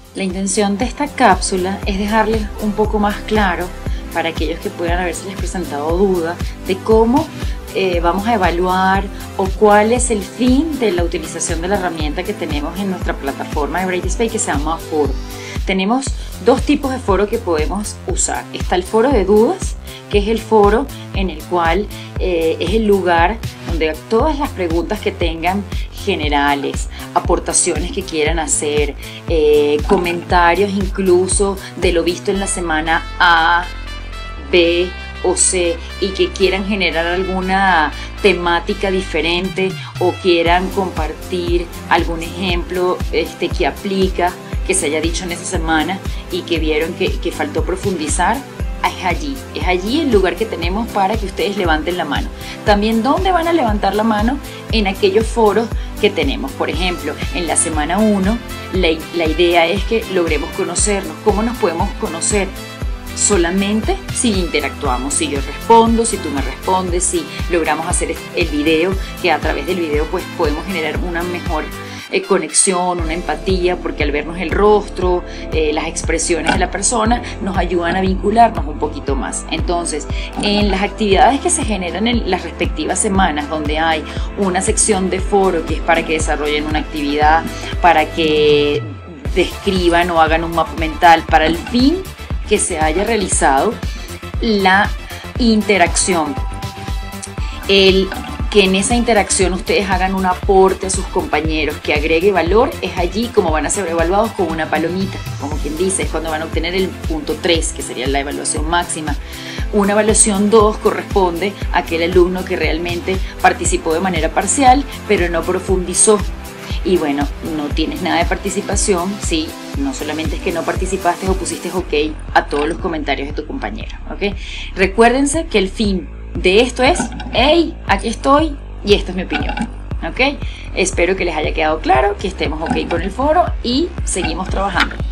La intención de esta cápsula es dejarles un poco más claro para aquellos que puedan haberse presentado duda de cómo vamos a evaluar o cuál es el fin de la utilización de la herramienta que tenemos en nuestra plataforma de Brightspace, que se llama Foro. Tenemos dos tipos de foro que podemos usar. Está el foro de dudas, que es el foro en el cual es el lugar donde todas las preguntas que tengan generales, aportaciones que quieran hacer, comentarios incluso de lo visto en la semana A, B o C, y que quieran generar alguna temática diferente o quieran compartir algún ejemplo que aplica, que se haya dicho en esa semana y que vieron que faltó profundizar. Es allí el lugar que tenemos para que ustedes levanten la mano. También, ¿dónde van a levantar la mano? En aquellos foros que tenemos. Por ejemplo, en la semana 1, la idea es que logremos conocernos. ¿Cómo nos podemos conocer? Solamente si interactuamos, si yo respondo, si tú me respondes, si logramos hacer el video, que a través del video pues podemos generar una mejor conexión, una empatía, porque al vernos el rostro, las expresiones de la persona nos ayudan a vincularnos un poquito más. Entonces, en las actividades que se generan en las respectivas semanas, donde hay una sección de foro que es para que desarrollen una actividad, para que describan o hagan un mapa mental para el fin que se haya realizado la interacción, que en esa interacción ustedes hagan un aporte a sus compañeros que agregue valor, es allí como van a ser evaluados con una palomita, como quien dice, es cuando van a obtener el punto 3, que sería la evaluación máxima. Una evaluación 2 corresponde a aquel alumno que realmente participó de manera parcial, pero no profundizó. Y bueno, no tienes nada de participación, sí, no solamente es que no participaste o pusiste ok a todos los comentarios de tu compañero, ¿ok? Recuérdense que el fin de esto es, hey, aquí estoy y esta es mi opinión, ¿ok? Espero que les haya quedado claro, que estemos ok con el foro y seguimos trabajando.